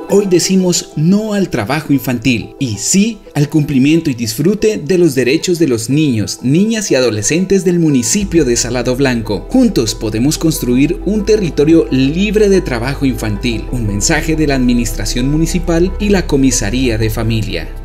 Hoy decimos no al trabajo infantil y sí al cumplimiento y disfrute de los derechos de los niños, niñas y adolescentes del municipio de Salado Blanco. Juntos podemos construir un territorio libre de trabajo infantil. Un mensaje de la Administración Municipal y la Comisaría de Familia.